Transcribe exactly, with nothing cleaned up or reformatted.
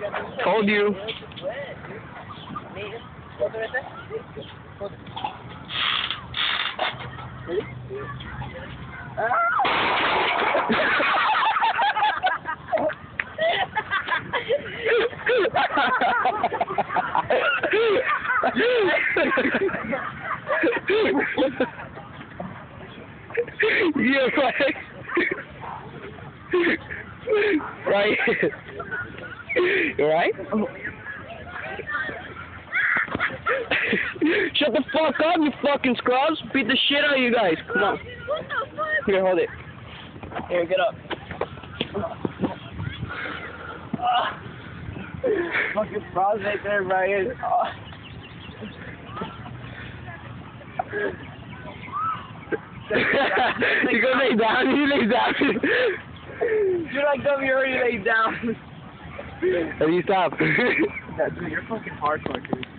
Told you. Yeah, right. Right. You right? Shut the fuck up, you fucking scrubs! Beat the shit out of you guys. Come on. Here, hold it. Here, get up. Fucking frogs right there, Ryan. Oh. You gonna lay down? You lay down. You're like, W, you already laid down. How do you stop? Yeah, dude, you're fucking hardcore, dude.